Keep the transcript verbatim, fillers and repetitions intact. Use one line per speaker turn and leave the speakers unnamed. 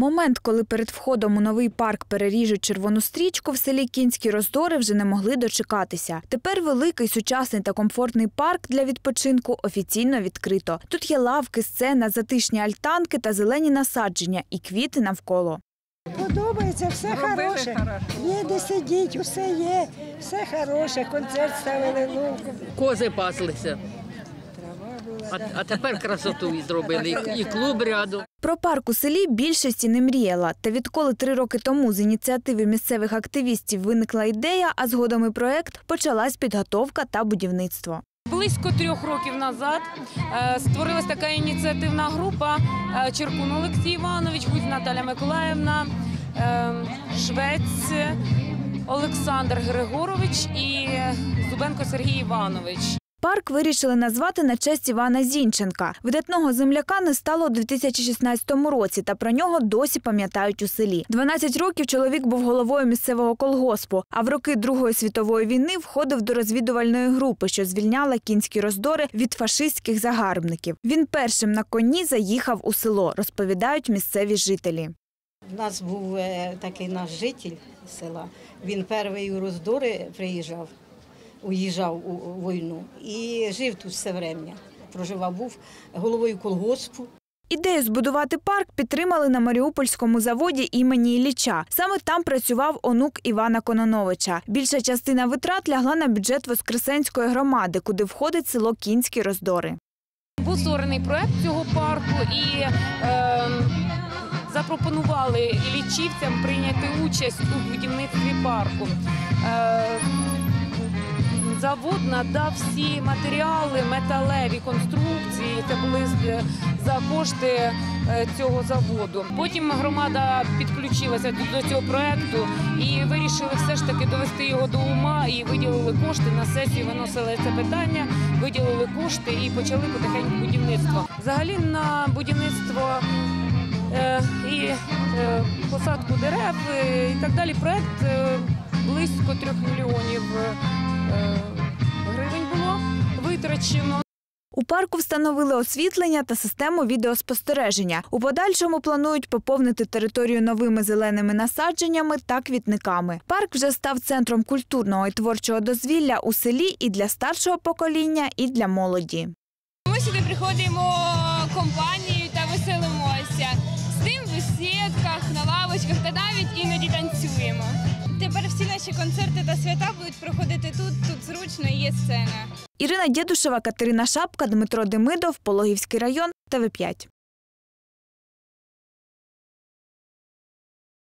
Момент, коли перед входом у новий парк переріжуть червону стрічку, в селі Кінські Роздори вже не могли дочекатися. Тепер великий, сучасний та комфортний парк для відпочинку офіційно відкрито. Тут є лавки, сцена, затишні альтанки та зелені насадження і квіти навколо.
Подобається, все хороше. Є де сидіть, усе є, все хороше, концерт ставили, ловку.
Кози паслися. А, а тепер красоту і зробили, і клуб рядом.
Про парк у селі більшості не мріяла. Та відколи три роки тому з ініціативи місцевих активістів виникла ідея, а згодом і проєкт, почалась підготовка та будівництво.
Близько трьох років назад створилась така ініціативна група: Черкун Олексій Іванович, Гузь Наталя Миколаївна, Швець Олександр Григорович і Зубенко Сергій Іванович.
Парк вирішили назвати на честь Івана Зінченка. Видатного земляка не стало у дві тисячі шістнадцятому році, та про нього досі пам'ятають у селі. дванадцять років чоловік був головою місцевого колгоспу, а в роки Другої світової війни входив до розвідувальної групи, що звільняла Кінські Роздори від фашистських загарбників. Він першим на коні заїхав у село, розповідають місцеві жителі.
У нас був такий наш житель села, він перший у Роздори приїжджав. Уїжджав у війну і жив тут все время. Проживав, був головою колгоспу.
Ідею збудувати парк підтримали на Маріупольському заводі імені Ілліча. Саме там працював онук Івана Кононовича. Більша частина витрат лягла на бюджет Воскресенської громади, куди входить село Кінські Роздори.
Був створений проєкт цього парку і е, запропонували іллічівцям прийняти участь у будівництві парку. Е, Завод надав всі матеріали, металеві конструкції, це були за кошти цього заводу. Потім громада підключилася до цього проєкту і вирішили все ж таки довести його до ума і виділили кошти, на сесію виносили це питання, виділили кошти і почали потихеньку будівництво. Взагалі на будівництво і посадку дерев і так далі проєкт близько трьох мільйонів гривень було витрачено.
У парку встановили освітлення та систему відеоспостереження. У подальшому планують поповнити територію новими зеленими насадженнями та квітниками. Парк вже став центром культурного і творчого дозвілля у селі і для старшого покоління, і для молоді.
Ми сюди приходимо компанією та веселимося. З тим в бесідках, на лавочках та навіть іноді танцюємо. Тепер всі наші концерти та свята будуть проходити тут, тут зручно і є сцена.
Ірина Дєдушева, Катерина Шапка, Дмитро Демидов, Пологівський район, Т В п'ять.